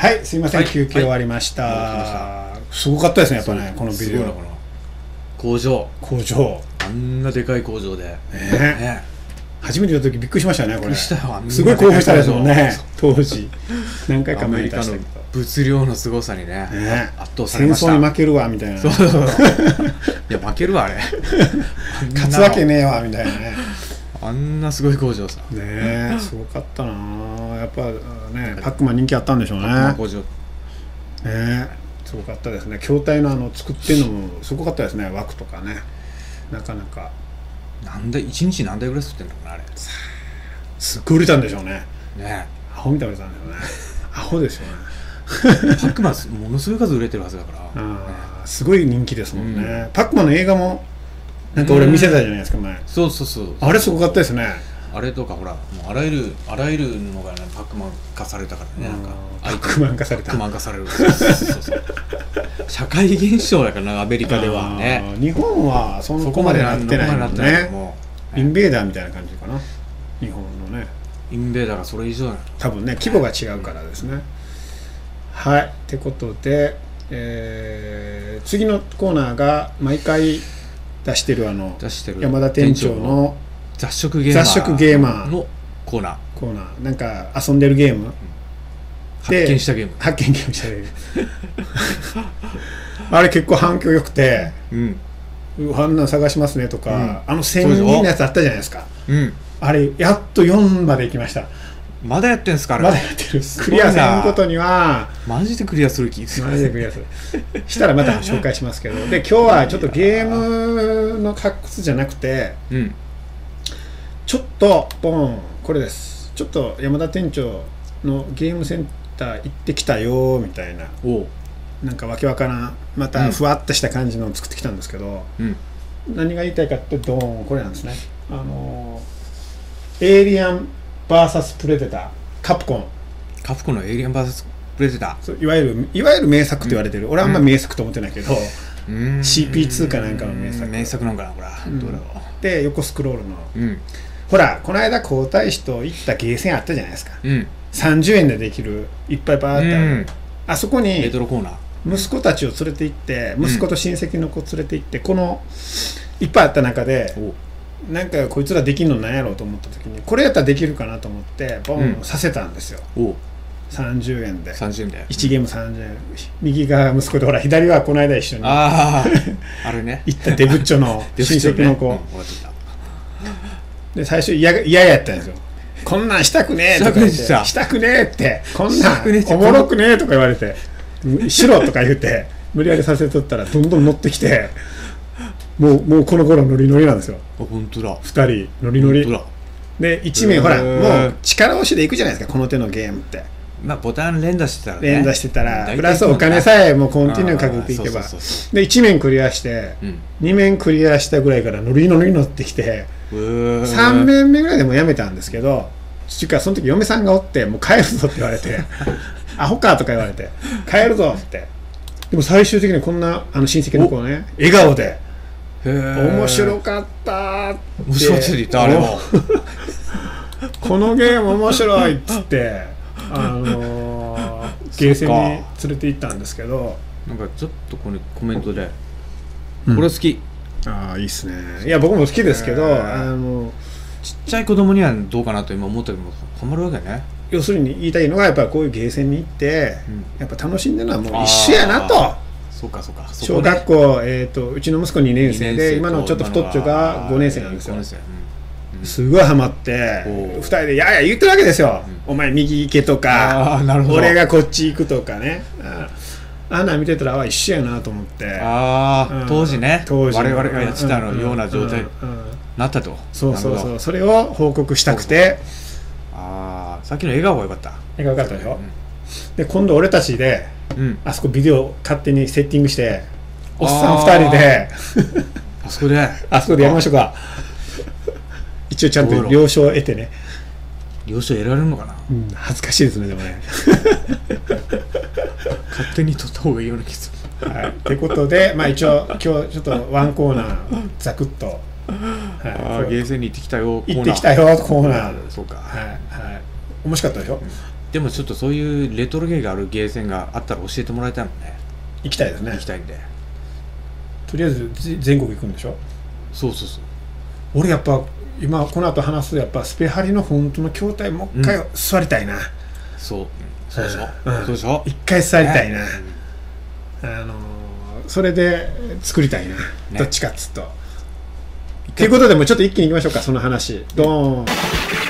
はい、すいません、 はい休憩終わりました。すごかったですね、やっぱね、このビデオ。 工場あんなでかい工場で初めて見た時びっくりしましたね、これ。すごごい興奮したですもんね、当時。何回か前に出したけど。 物量の凄さにね、圧倒されました。 戦争に負けるわみたいな。 いや負けるわあれ。 勝つわけねえわみたいなね。 あんなすごい工場さ。 ねえ、すごかったな。やっぱね、パックマン人気あったんでしょうね。 工場。 ね、すごかったですね。筐体の作ってるのもすごかったですね。枠とかね。なかなか。 なんで一日何台ぐらい作ってんのかなあれ。 すっごい売れたんでしょうね。 ね。 アホみたいに売れたんでしょうね。アホですよね。 パックマンものすごい数売れてるはずだから。 すごい人気ですもんね。パックマンの映画もなんか俺見せたじゃないですか前。 そうそうそう。 あれすごかったですね。 あれとかほらもうあらゆるのがねパックマン化されたからね。なんかパックマン化された。 パックマン化される。そうそう。社会現象だからなアメリカではね。 日本はそこまでなってないもんね。インベーダーみたいな感じかな。日本のね。 インベーダーがそれ以上だ。 多分ね規模が違うからですね。はい。ってことで、次のコーナーが毎回出してる山田店長の雑食ゲーマーのコーナーなんか遊んでるゲーム、 発見したゲームしたゲームあれ結構反響良くて、あんなん探しますねとか、1000人のやつあったじゃないですか。あれやっと4まで行きました。 まだやってんすかあれ。 まだやってる。クリアせんことにはマジでクリアする気マジでクリアするしたらまた紹介しますけど、で今日はちょっとゲームの発掘じゃなくて、ちょっとこれです。ちょっと山田店長のゲームセンター行ってきたよみたいな、なんかわけわからんまたふわっとした感じのを作ってきたんですけど、何が言いたいかってこれなんですね。エイリアンVS プレデター、カプコンのエイリアン VS プレデター、 いわゆる名作と言われてる。俺はあんま名作と思ってないけど、CP2 かなんかの名作なんかなこれ。どうだろう。 で横スクロールの、ほらこの間皇太子と行ったゲーセンあったじゃないですか。30円でできるいっぱいバーってある、あそこにレトロコーナー息子たちを連れて行って、息子と親戚の子連れて行って、このいっぱいあった中でなんかこいつらできるのなんやろうと思った時にこれやったらできるかなと思ってボンさせたんですよ。30円で1ゲーム30円。右が息子で、ほら左はこの間一緒にあれね行ったデブッチョの親戚の子で、最初嫌やったんですよ。こんなんしたくねえとか言って、したくねえってこんなんおもろくねえとか言われて、しろとか言って無理やりさせとったらどんどん乗ってきて、もうこの頃ノリノリなんですよ。 本当だ。 2人ノリノリで、1名ほらもう力押しでいくじゃないですか、この手のゲームって。 ボタン連打してたらプラスお金さえもうコンティニューかけていけば、で1面クリアして2面クリアしたぐらいからノリノリ乗ってきて、3面目ぐらいでもやめたんですけど、その時嫁さんがおって、もう帰るぞって言われてアホかとか言われて帰るぞって。でも最終的にこんな親戚の子ね笑顔で面白かったって面白いって言ったあれもこのゲーム面白いっつってゲーセンに連れて行ったんですけど、 なんかちょっとこれコメントでこれ好き、 いいっすね。いや僕も好きですけど、 ちっちゃい子供にはどうかなと今思ったけどハマるわけね。 要するに言いたいのが、やっぱこういうゲーセンに行ってやっぱ楽しんでるのはもう一緒やなと。 そうか小学校、うちの息子2年生で、今のちょっと太っちょが5年生なんですよ。すごいハマって2人でや言ってるわけですよ。お前右行けとか、俺がこっち行くとかね。あんなん見てたら一緒やなと思って。 当時ね、我々がやってたような状態になったと。 そうそれを報告したくて。 さっきの笑顔が良かった。 笑顔良かったでしょ。で今度俺たちであそこビデオ勝手にセッティングして、おっさん2人であそこでやりましょうか。一応ちゃんと了承を得てね。 了承得られるのかな。 恥ずかしいですねでもね勝手に撮った方がいいような気がする。 ってことで、一応今日ちょっとワンコーナーざくっとゲーセンに行ってきたよコーナー。そうか。面白かったでしょ。 でもちょっとそういうレトロゲーがあるゲーセンがあったら教えてもらいたいもんね。 行きたいですね。 行きたいんで、 とりあえず全国行くんでしょ。 そうそうそう。 俺やっぱ今この後話すやっぱスペハリの本当の筐体もう一回座りたいな、 そうでしょ、そうでしょ。 一回座りたいな、それで作りたいな、どっちかっつうと。ということでもうちょっと一気にいきましょうか、その話。ドーン。